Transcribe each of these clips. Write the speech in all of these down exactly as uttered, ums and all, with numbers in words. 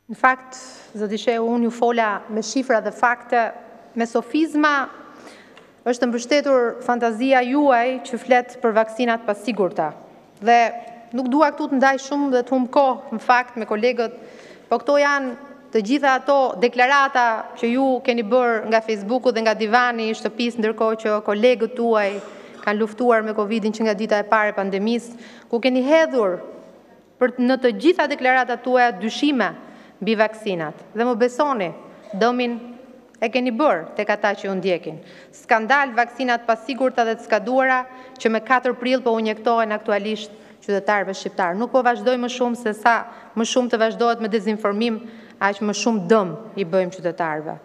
Në fakt, zoti Shehu, unë ju fola me shifra dhe fakte, me sofizma, është mbështetur fantazia juaj që flet për vaksinat pasigurta. Dhe nuk dua këtu të ndaj shumë dhe të humb kohë në fakt me kolegët, po këto janë të gjitha ato deklarata që ju keni bërë nga Facebooku dhe nga divani i shtëpisë, ndërkohë që kolegët tuaj kanë luftuar me Covidin që nga dita e parë e pandemisë, ku keni hedhur për në të gjitha deklaratat tuaja dyshime mbi vaksinat. Dhe më besoni, dëmin e keni bërë tek ata që ju ndjekin. Skandal vaksinat pasigurta dhe të skaduara që me katër prill po u injektohen aktualisht qytetarëve shqiptar. Nuk po vazhdoj më shumë se sa më shumë të vazhdohet me dezinformim, aq më shumë dëm i bëjmë qytetarëve.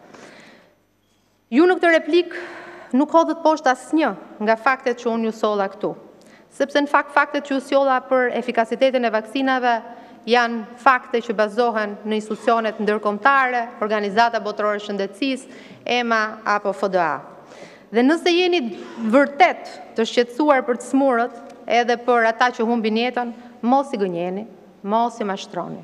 Ju në këtë replik nuk hodhët poshtë asnjë nga faktet që unë ju solla këtu. Sepse në fakt faktet që ju sjolla për efikasitetin e vaksinave janë fakte që bazohen në institucionet ndërkombëtare, organizata botërore shëndetësisë, E M A apo F D A. Dhe nëse jeni vërtet të shqetësuar për të smurët, edhe për ata që humbin jetën, mos i gënjeni, mos i mashtroni.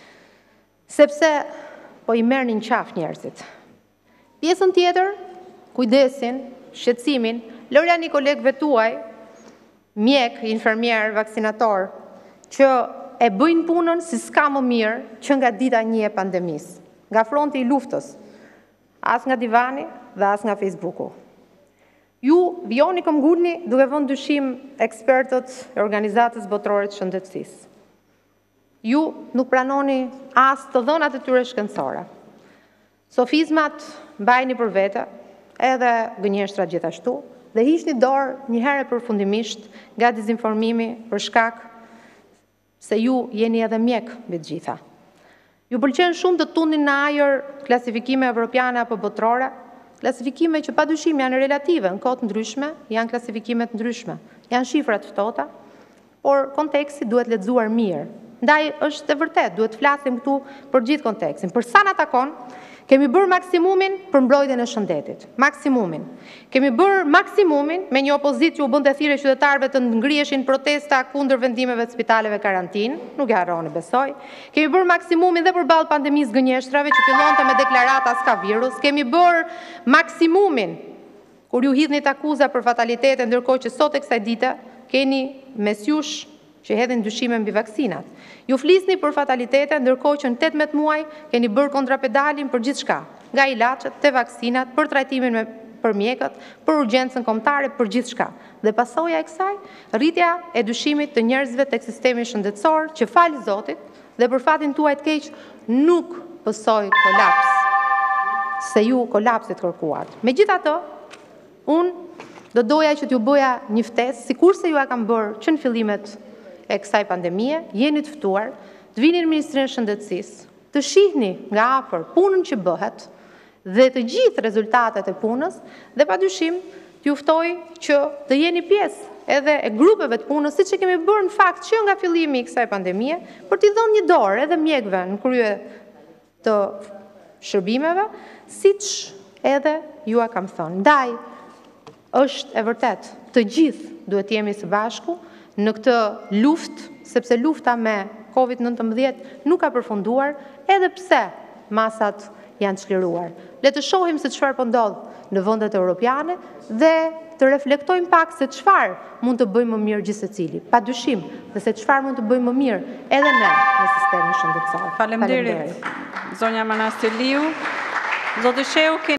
Sepse po i merrni në qafë njerëzit. Pjesën tjetër, kujdesin, shqetësimin, lërja një kolegëve tuaj, mjek, infermier, vaksinator, që e bëjnë punën si s'ka më mirë që nga dita një e pandemisë, nga fronti i luftës, as nga divani dhe as nga Facebooku. Ju vjoni këmbgulni duke vënë dyshim ekspertët e organizatës botërore të shëndetësisë. Ju nuk pranoni as të dhënat e tyre shkencore. Sofizmat mbajni për vete, edhe gënjeshtra gjithashtu, dhe hiqni dorë një herë përfundimisht nga dezinformimi për shkak se ju jeni edhe mjek mbi të gjitha. Ju pëlqen shumë të tundin në ajër klasifikime evropiane apo botërore, klasifikime që padyshim janë relative në kohë të ndryshme, janë klasifikime të ndryshme, janë shifra të ftohta, por konteksti duhet lexuar mirë. Ndaj është e vërtet, duhet të flasim këtu për gjithë kontekstin. Për sa na takon, kemi bërë maksimumin për mbrojtjen e shëndetit, maksimumin. Kemi bërë maksimumin me një opozitë që u bënte thirrje qytetarëve të ngriheshin protesta kundër vendimeve të spitaleve karantinë, nuk e harroni besoj. Kemi bërë maksimumin dhe përballë pandemisë gënjeshtrave që fillonte me deklarata s'ka virus. Kemi bërë maksimumin kur ju hidhnit akuza për fatalitete, ndërkohë që sot e kësaj dite keni mes jush që hedhin dyshime mbi vaksinat. Ju flisni për fatalitete, ndërkohë që në tetëmbëdhjetë muaj keni bërë kontrapedalin për gjithçka, nga ilaçet te vaksinat, për trajtimin me për mjekët, për urgjencën kombëtare, për gjithçka. Dhe pasoja e kësaj, rritja e dyshimit të njerëzve tek sistemi shëndetësor, që falë Zotit, dhe për fatin tuaj të keq, nuk pësoi kolaps, se ju kolapsit kërkuat. Megjithatë, unë do doja që t'ju bëja një ftesë, sikurse ju e kam bërë që në fillimet e kësaj pandemie, jeni të ftuar, të vini në Ministrinë e Shëndetësisë, të shihni nga afër punën që bëhet dhe të gjithë rezultatet e punës, dhe padyshim t'ju ftoj që të jeni pjesë edhe e grupeve të punës, siç e kemi bërë në fakt që nga fillimi i kësaj pandemie, për t'i dhënë një dorë edhe mjekëve në krye të shërbimeve, siç edhe ju a kam thënë. Ndaj, është e vërtet, të gjithë duhet jemi së bashku në këtë luftë, sepse lufta me Covid nëntëmbëdhjetë nuk ka përfunduar, edhe pse masat janë çliruar. Le të shohim se çfarë po ndodh në vendet europiane dhe të reflektojmë pak se çfarë mund të bëjmë më mirë gjithsecili. Padyshim, dhe se çfarë mund të bëjmë më mirë edhe ne në sistemin shëndetësor. Faleminderit, zonja Manastiliu. Zoti Shehu